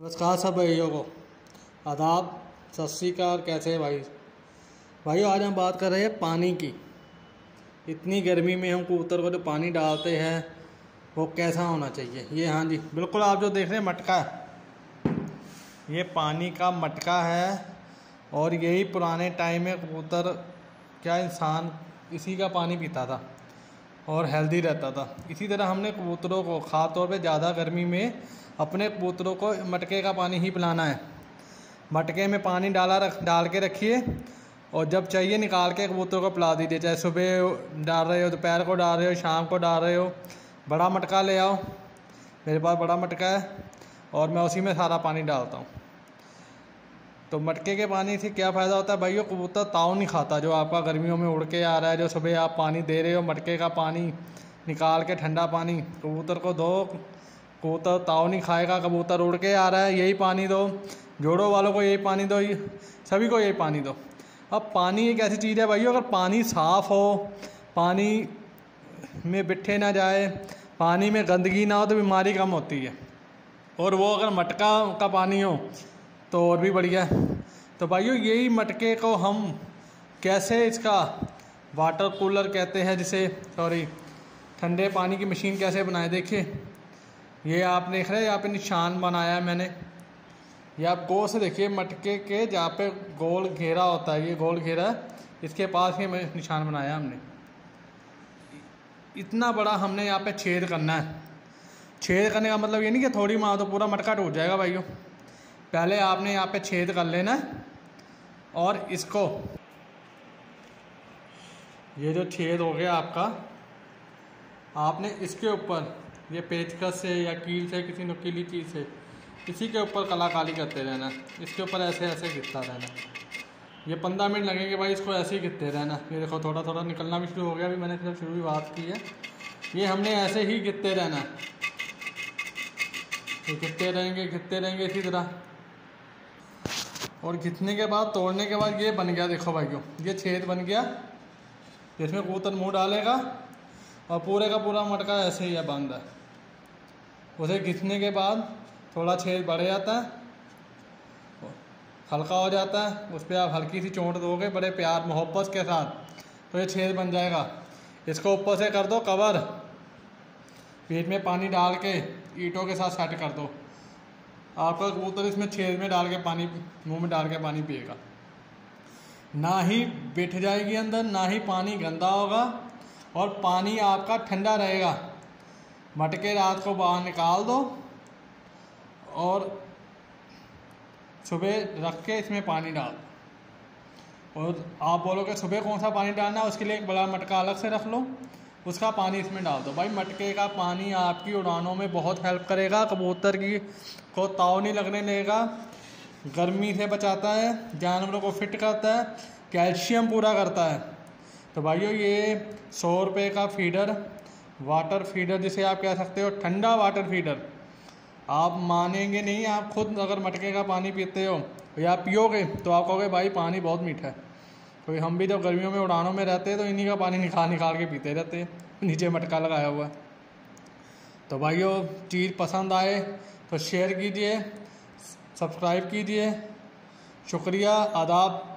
नमस्कार सब भाइयों को आदाब, सत श्री अकाल। कैसे हैं भाइयों? आज हम बात कर रहे हैं पानी की। इतनी गर्मी में हम कबूतर को जो पानी डालते हैं वो कैसा होना चाहिए। ये हाँ जी, बिल्कुल आप जो देख रहे हैं मटका है, ये पानी का मटका है। और यही पुराने टाइम में कबूतर क्या इंसान इसी का पानी पीता था और हेल्दी रहता था। इसी तरह हमने कबूतरों को ख़ास तौर पे ज़्यादा गर्मी में अपने कबूतरों को मटके का पानी ही पिलाना है। मटके में पानी डाल के रखिए और जब चाहिए निकाल के कबूतरों को पिला दीजिए। चाहे सुबह डाल रहे हो, दोपहर को डाल रहे हो, शाम को डाल रहे हो। बड़ा मटका ले आओ, मेरे पास बड़ा मटका है और मैं उसी में सारा पानी डालता हूँ। तो मटके के पानी से क्या फ़ायदा होता है भाइयों? कबूतर ताव नहीं खाता जो आपका गर्मियों में उड़ के आ रहा है। जो सुबह आप पानी दे रहे हो, मटके का पानी निकाल के ठंडा पानी कबूतर को दो, कबूतर ताव नहीं खाएगा। कबूतर उड़ के आ रहा है, यही पानी दो। जोड़ों वालों को यही पानी दो, सभी को यही पानी दो। अब पानी एक ऐसी चीज़ है भाइयों, अगर पानी साफ़ हो, पानी में बिट्ठे ना जाए, पानी में गंदगी ना हो तो बीमारी कम होती है। और वो अगर मटका का पानी हो तो और भी बढ़िया है। तो भाइयों यही मटके को हम कैसे, इसका वाटर कूलर कहते हैं जिसे, ठंडे पानी की मशीन कैसे बनाए। देखिए ये आप देख रहे हैं, यहाँ पे निशान बनाया है मैंने। ये आप गौर से देखिए, मटके के जहाँ पे गोल घेरा होता है, ये गोल घेरा है, इसके पास ही निशान बनाया हमने। इतना बड़ा हमने यहाँ पे छेद करना है। छेद करने का मतलब ये नहीं कि थोड़ी मार तो पूरा मटका टूट जाएगा भाइयों। पहले आपने यहाँ पे छेद कर लेना है और इसको, ये जो छेद हो गया आपका, आपने इसके ऊपर ये पेचकस से या कील से, किसी नुकीली चीज़ से इसी के ऊपर कलाकारी करते रहना। इसके ऊपर ऐसे ऐसे घिसता रहना। ये 15 मिनट लगेंगे भाई, इसको ऐसे ही घिसते रहना। ये देखो थोड़ा थोड़ा निकलना भी शुरू हो गया। अभी मैंने जब शुरू की बात की है, ये हमने ऐसे ही घिसते रहना। ये घिसते रहेंगे इसी तरह। और घिसने के बाद, तोड़ने के बाद ये बन गया। देखो भाइयों, ये छेद बन गया, इसमें कबूतर मुँह डालेगा और पूरे का पूरा मटका ऐसे ही है बंद है। उसे घिसने के बाद थोड़ा छेद बढ़ जाता है, हल्का हो जाता है। उस पर आप हल्की सी चोट दोगे बड़े प्यार मोहब्बत के साथ, तो ये छेद बन जाएगा। इसको ऊपर से कर दो कवर, पेट में पानी डाल के ईंटों के साथ सेट कर दो। आपका कबूतर इसमें छेद में डाल के पानी, मुंह में डाल के पानी पिएगा। ना ही बिठ जाएगी अंदर, ना ही पानी गंदा होगा और पानी आपका ठंडा रहेगा। मटके रात को बाहर निकाल दो और सुबह रख के इसमें पानी डाल दो। और आप बोलोगे सुबह कौन सा पानी डालना है, उसके लिए एक बड़ा मटका अलग से रख लो, उसका पानी इसमें डाल दो। भाई मटके का पानी आपकी उड़ानों में बहुत हेल्प करेगा। कबूतर की को ताव नहीं लगने देगा, गर्मी से बचाता है, जानवरों को फिट करता है, कैल्शियम पूरा करता है। तो भाइयों ये 100 रुपये का फीडर, वाटर फीडर जिसे आप कह सकते हो, ठंडा वाटर फीडर। आप मानेंगे नहीं, आप खुद अगर मटके का पानी पीते हो या पियोगे तो आप कहोगे भाई पानी बहुत मीठा है। तो हम भी जब गर्मियों में उड़ानों में रहते हैं तो इन्हीं का पानी निकाल के पीते रहते हैं, नीचे मटका लगाया हुआ है। तो भाइयों चीज़ पसंद आए तो शेयर कीजिए, सब्सक्राइब कीजिए। शुक्रिया, आदाब।